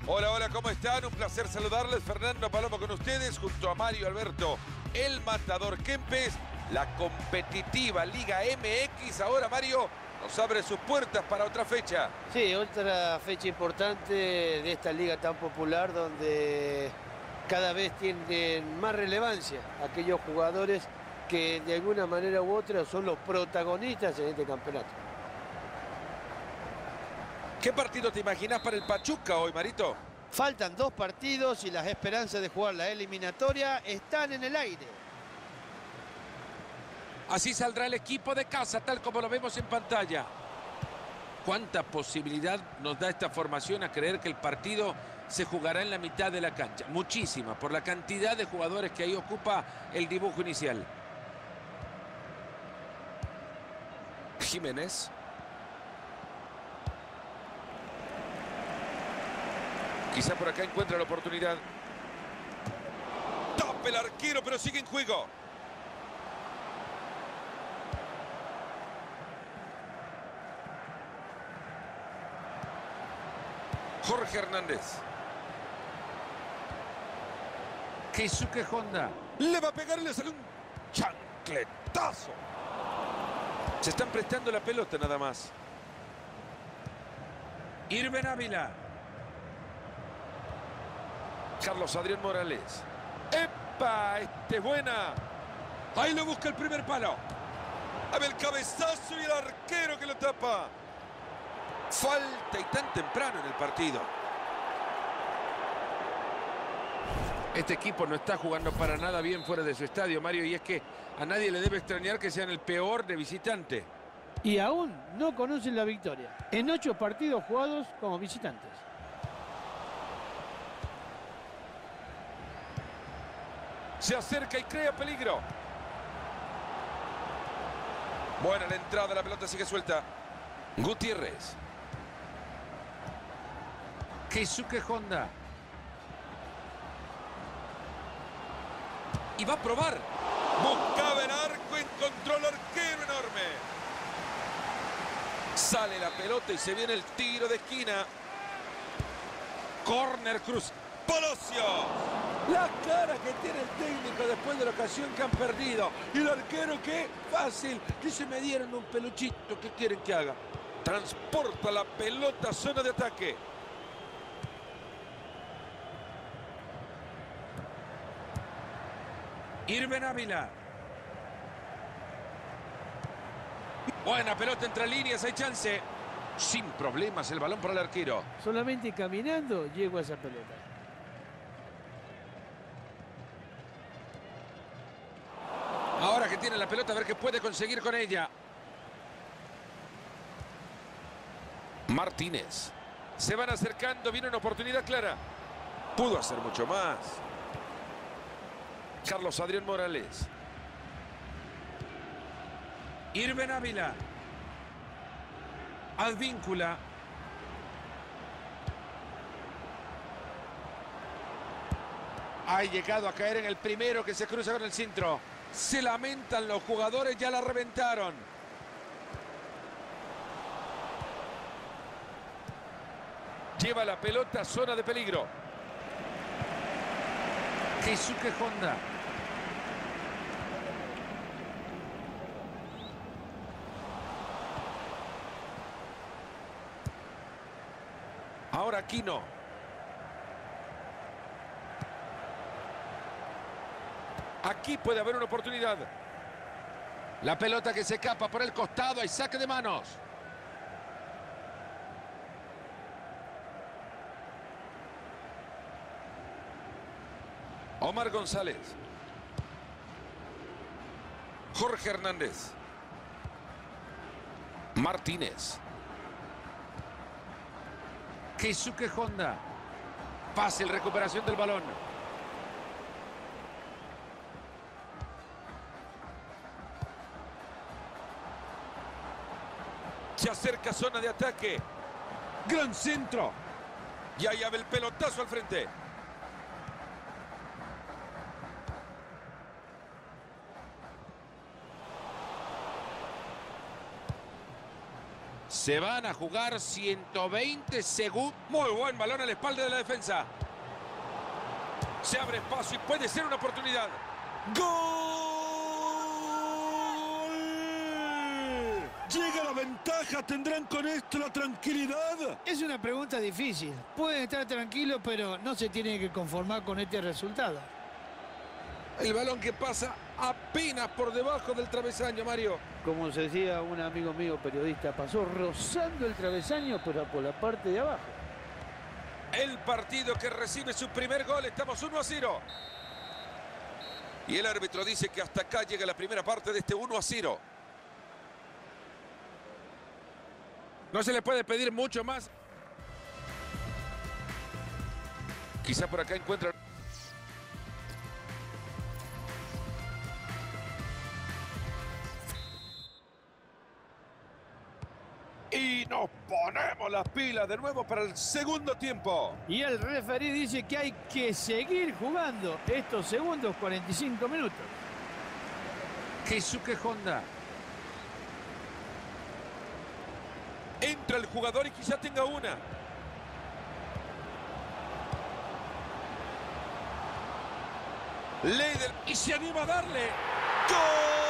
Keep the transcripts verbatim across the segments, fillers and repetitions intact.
Hola, hola, ¿cómo están? Un placer saludarles. Fernando Palomo con ustedes, junto a Mario Alberto, el Matador Kempes. La competitiva Liga M X. Ahora, Mario, nos abre sus puertas para otra fecha. Sí, otra fecha importante de esta liga tan popular donde cada vez tienen más relevancia aquellos jugadores que de alguna manera u otra son los protagonistas en este campeonato. ¿Qué partido te imaginas para el Pachuca hoy, Marito? Faltan dos partidos y las esperanzas de jugar la eliminatoria están en el aire. Así saldrá el equipo de casa, tal como lo vemos en pantalla. ¿Cuánta posibilidad nos da esta formación a creer que el partido se jugará en la mitad de la cancha? Muchísima, por la cantidad de jugadores que ahí ocupa el dibujo inicial. Jiménez. Quizá por acá encuentra la oportunidad. Tapa el arquero, pero sigue en juego. Jorge Hernández. Keisuke Honda. Le va a pegar y le sale un chancletazo. Se están prestando la pelota nada más. Irben Ávila. Carlos Adrián Morales. ¡Epa! Este es buena. Ahí lo busca el primer palo. A ver el cabezazo y el arquero que lo tapa. Falta y tan temprano en el partido. Este equipo no está jugando para nada bien fuera de su estadio, Mario, y es que a nadie le debe extrañar que sean el peor de visitante. Y aún no conocen la victoria en ocho partidos jugados como visitantes. Se acerca y crea peligro. Buena la entrada, la pelota sigue suelta. Gutiérrez. Keisuke Honda. Y va a probar. Buscaba el arco, encontró el arquero enorme. Sale la pelota y se viene el tiro de esquina. Corner Cruz. Palacio. La cara que tiene el técnico después de la ocasión que han perdido. Y el arquero, qué fácil. Que se me dieron un peluchito. ¿Qué quieren que haga? Transporta la pelota a zona de ataque. Irben Ávila. Buena pelota entre líneas, hay chance. Sin problemas el balón para el arquero. Solamente caminando llego a esa pelota. Ahora que tiene la pelota, a ver qué puede conseguir con ella. Martínez. Se van acercando, viene una oportunidad clara. Pudo hacer mucho más. Carlos Adrián Morales. Irben Ávila. Advíncula. Ha llegado a caer en el primero que se cruza con el centro. Se lamentan los jugadores, ya la reventaron. Lleva la pelota a zona de peligro. Keisuke Honda. Ahora Aquino. Aquí puede haber una oportunidad. La pelota que se escapa por el costado, hay saque de manos. Omar González. Jorge Hernández. Martínez. Keisuke Honda. Fácil recuperación del balón. Se acerca zona de ataque. Gran centro. Y ahí va el pelotazo al frente. Se van a jugar ciento veinte segundos. Muy buen balón a la espalda de la defensa. Se abre espacio y puede ser una oportunidad. ¡Gol! Llega la ventaja, ¿tendrán con esto la tranquilidad? Es una pregunta difícil. Pueden estar tranquilos, pero no se tienen que conformar con este resultado. El balón que pasa apenas por debajo del travesaño, Mario. Como se decía un amigo mío periodista, pasó rozando el travesaño, pero por la parte de abajo. El partido que recibe su primer gol, estamos uno a cero. Y el árbitro dice que hasta acá llega la primera parte de este uno a cero. No se le puede pedir mucho más. Quizá por acá encuentra... Y nos ponemos las pilas de nuevo para el segundo tiempo. Y el referí dice que hay que seguir jugando estos segundos cuarenta y cinco minutos. Keisuke Honda. Entra el jugador y quizá tenga una. Leider Y se anima a darle. ¡Gol!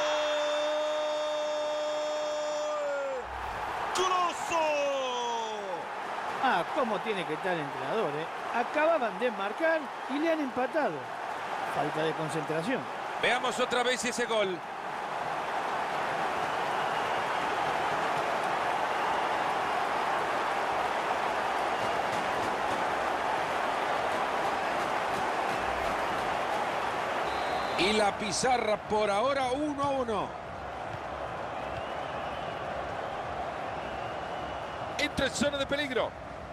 ¡Grosso! Ah, cómo tiene que estar el entrenador, ¿eh? Acababan de marcar y le han empatado. Falta de concentración. Veamos otra vez ese gol. Y la pizarra por ahora uno a uno. Entra en zona de peligro.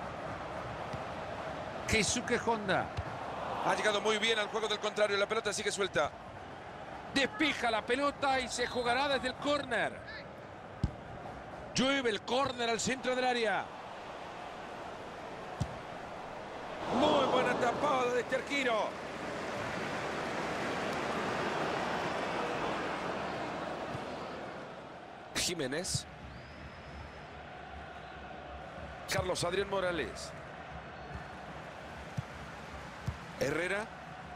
Keisuke Honda. Ha llegado muy bien al juego del contrario. La pelota sigue suelta. Despija la pelota y se jugará desde el córner. Llueve el córner al centro del área. Muy buena tapada de este arquero. Jiménez. Carlos Adrián Morales. Herrera.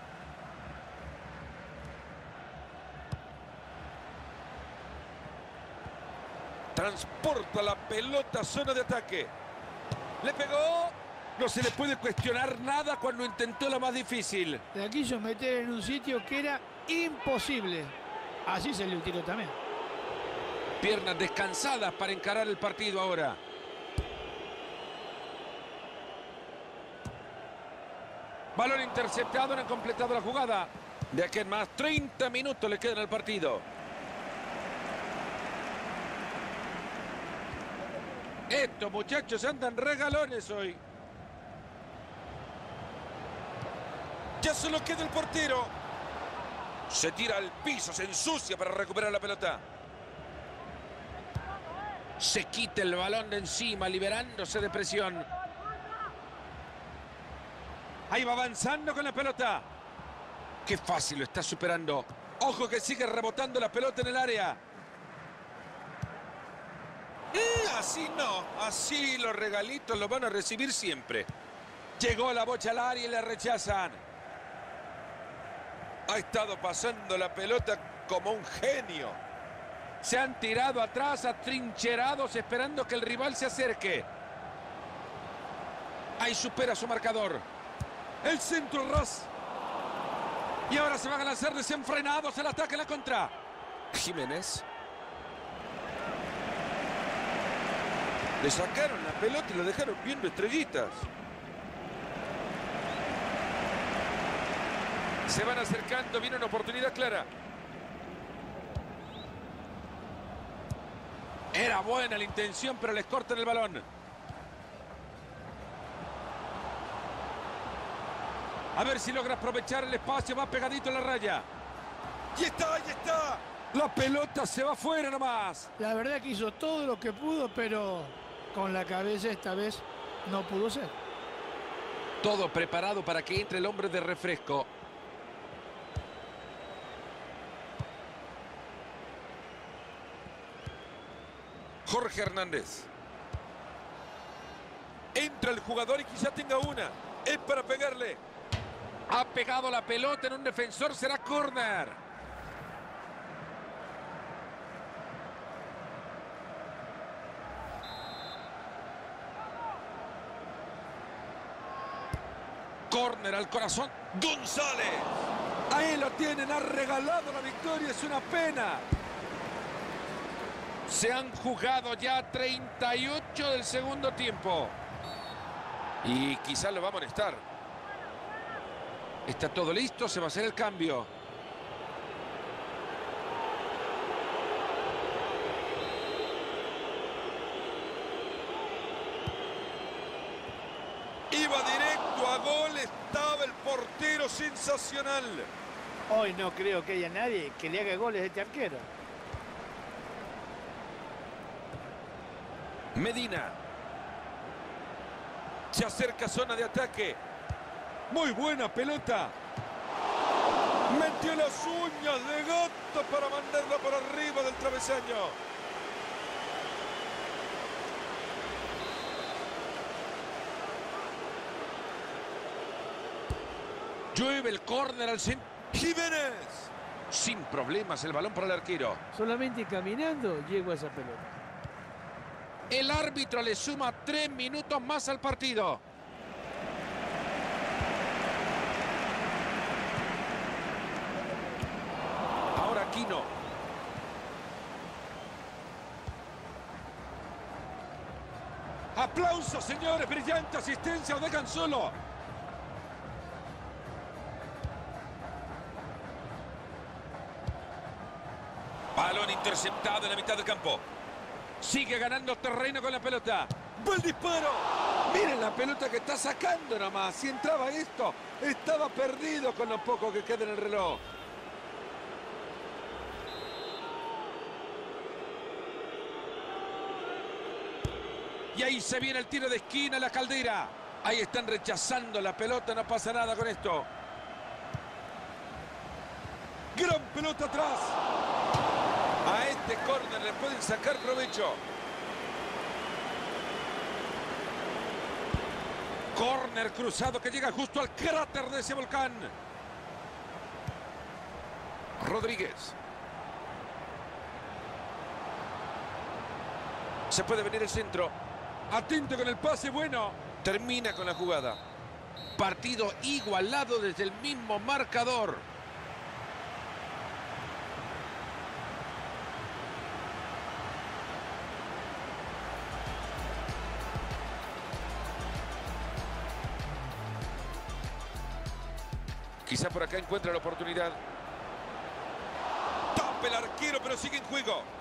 Transporta la pelota a zona de ataque. Le pegó. No se le puede cuestionar nada cuando intentó la más difícil. La quiso meter en un sitio que era imposible. Así se le tiró también. Piernas descansadas para encarar el partido ahora. Balón interceptado, no han completado la jugada. De aquí en más, treinta minutos le quedan al partido. Estos muchachos andan regalones hoy. Ya solo queda el portero. Se tira al piso, se ensucia para recuperar la pelota. Se quita el balón de encima, liberándose de presión. Ahí va avanzando con la pelota. Qué fácil lo está superando. Ojo que sigue rebotando la pelota en el área. Eh, así no, así los regalitos los van a recibir siempre. Llegó la bocha al área y la rechazan. Ha estado pasando la pelota como un genio. Se han tirado atrás, atrincherados, esperando que el rival se acerque. Ahí supera su marcador. El centro ras. Y ahora se van a lanzar desenfrenados el ataque en la contra. Jiménez. Le sacaron la pelota y lo dejaron viendo estrellitas. Se van acercando, viene una oportunidad clara. Era buena la intención, pero les cortan el balón. A ver si logra aprovechar el espacio, va pegadito a la raya. ¡Y está, ahí está! La pelota se va fuera nomás. La verdad que hizo todo lo que pudo, pero con la cabeza esta vez no pudo ser. Todo preparado para que entre el hombre de refresco. Jorge Hernández. Entra el jugador y quizá tenga una. Es para pegarle. Ha pegado la pelota en un defensor, será córner. Córner al corazón. González. Ahí lo tienen, ha regalado la victoria, es una pena. Se han jugado ya treinta y ocho del segundo tiempo. Y quizás lo va a molestar. Está todo listo, se va a hacer el cambio. Iba directo a gol, estaba el portero sensacional. Hoy no creo que haya nadie que le haga goles a este arquero. Medina. Se acerca zona de ataque. Muy buena pelota. Metió las uñas de gato para mandarla por arriba del travesaño. Llueve el córner al centro. Jiménez. Sin problemas el balón para el arquero. Solamente caminando llego a esa pelota. El árbitro le suma tres minutos más al partido. Ahora Aquino. Aplausos, señores. Brillante asistencia. Lo dejan solo. Balón interceptado en la mitad del campo. Sigue ganando terreno con la pelota. ¡Buen disparo! Miren la pelota que está sacando nomás. Si entraba esto, estaba perdido con lo poco que queda en el reloj. Y ahí se viene el tiro de esquina, la Caldera. Ahí están rechazando la pelota, no pasa nada con esto. Gran pelota atrás. A este córner le pueden sacar provecho. Córner cruzado que llega justo al cráter de ese volcán. Rodríguez. Se puede venir el centro. Atento con el pase, bueno. Termina con la jugada. Partido igualado desde el mismo marcador. Quizá por acá encuentra la oportunidad. Tapa el arquero, pero sigue en juego.